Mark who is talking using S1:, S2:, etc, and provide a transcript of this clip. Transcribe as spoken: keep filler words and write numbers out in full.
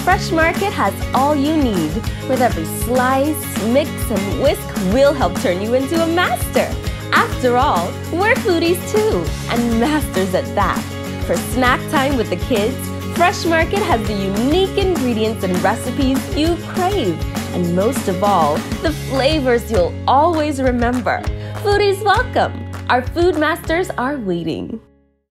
S1: Fresh Market has all you need. With every slice, mix, and whisk, we'll help turn you into a master. After all, we're foodies too, and masters at that. For snack time with the kids, Fresh Market has the unique ingredients and recipes you crave. And most of all, the flavors you'll always remember. Foodies welcome! Our food masters are waiting.